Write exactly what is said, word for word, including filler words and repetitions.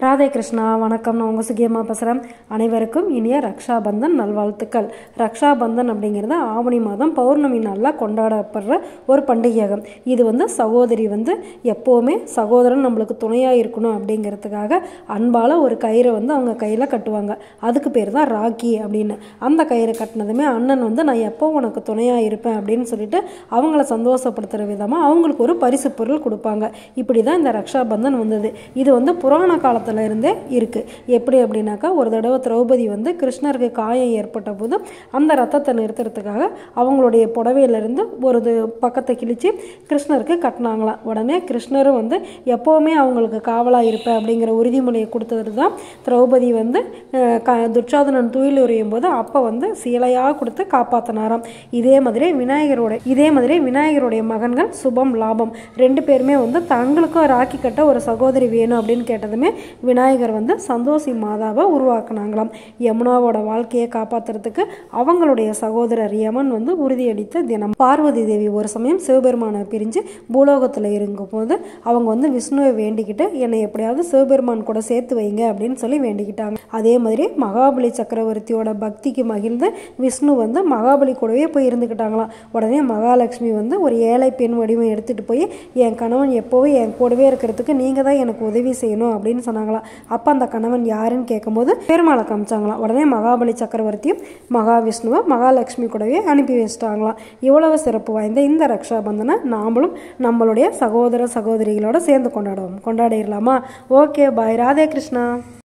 ராதே கிருஷ்ணா, வணக்கம். நான் உங்கள் சுகியம்மா பேசுகிறேன். அனைவருக்கும் இனிய ரக்ஷாபந்தன் நல்வாழ்த்துக்கள். ரக்ஷாபந்தன் அப்படிங்கிறது ஆவணி மாதம் பௌர்ணமி நாளில் கொண்டாடப்படுற ஒரு பண்டிகையாகும். இது வந்து சகோதரி வந்து எப்போவுமே சகோதரன் நம்மளுக்கு துணையாக இருக்கணும் அப்படிங்கிறதுக்காக அன்பால் ஒரு கயிறை வந்து அவங்க கையில் கட்டுவாங்க. அதுக்கு பேர் தான் ராக்கி அப்படின்னு. அந்த கயிறை கட்டினதுமே அண்ணன் வந்து நான் எப்போ உனக்கு துணையாக இருப்பேன் அப்படின்னு சொல்லிட்டு அவங்கள சந்தோஷப்படுத்துகிற விதமாக அவங்களுக்கு ஒரு பரிசு பொருள் கொடுப்பாங்க. இப்படி தான் இந்த ரக்ஷாபந்தன் வந்தது. இது வந்து புராண காலத்தில் இருந்தே இருக்குது. எப்படி அப்படின்னாக்கா, ஒரு தடவை திரௌபதி வந்து கிருஷ்ணருக்கு காயம் ஏற்பட்ட போது அந்த ரத்தத்தை நிறுத்துறதுக்காக அவங்களுடைய புடவையிலிருந்து ஒரு பக்கத்தை கிழிச்சு கிருஷ்ணருக்கு கட்டினாங்களாம். உடனே கிருஷ்ணரும் வந்து எப்போவுமே அவங்களுக்கு காவலாக இருப்பேன் அப்படிங்கிற உறுதிமொழியை கொடுத்தது தான் திரௌபதி வந்து க துச்சாதனன் துயில் உரையும் போது அப்போ வந்து சீலையாக கொடுத்து காப்பாற்றினாராம். இதே மாதிரி விநாயகரோட இதே மாதிரி விநாயகருடைய மகன்கள் சுபம் லாபம் ரெண்டு பேருமே வந்து தங்களுக்கும் ராக்கி கட்ட ஒரு சகோதரி வேணும் அப்படின்னு கேட்டதுமே விநாயகர் வந்து சந்தோஷி மாதாவை உருவாக்குனாங்களாம். யமுனாவோட வாழ்க்கையை காப்பாற்றுறதுக்கு அவங்களுடைய சகோதரர் யமன் வந்து உறுதியளித்த தினம். பார்வதி தேவி ஒரு சமயம் சிவபெருமானை பிரிஞ்சு பூலோகத்தில் இருக்கும் போது அவங்க வந்து விஷ்ணுவை வேண்டிக்கிட்டு என்னை எப்படியாவது சிவபெருமான் கூட சேர்த்து வைங்க அப்படின்னு சொல்லி வேண்டிக்கிட்டாங்க. அதே மாதிரி மகாபலி சக்கரவர்த்தியோட பக்திக்கு மகிழ்ந்து விஷ்ணு வந்து மகாபலி கூடவே போய் இருந்துக்கிட்டாங்களாம். உடனே மகாலட்சுமி வந்து ஒரு ஏழை பெண் வடிவம் எடுத்துகிட்டு போய் என் கணவன் எப்போவும் என் கூடவே இருக்கிறதுக்கு நீங்கள் தான் எனக்கு உதவி செய்யணும் அப்படின்னு சொன்னாங்களாம். அப்போ அந்த கணவன் யாருன்னு கேட்கும்போது பெருமாளை காமிச்சாங்களாம். உடனே மகாபலி சக்கரவர்த்தியும் மகாவிஷ்ணுவை மகாலட்சுமி கூடவே அனுப்பி வச்சிட்டாங்களாம். இவ்வளவு சிறப்பு வாய்ந்த இந்த ரக்ஷாபந்தனை நாமளும் நம்மளுடைய சகோதர சகோதரிகளோட சேர்ந்து கொண்டாடுவோம். கொண்டாடிடலாமா? Okay, bye. ராதே கிருஷ்ணா.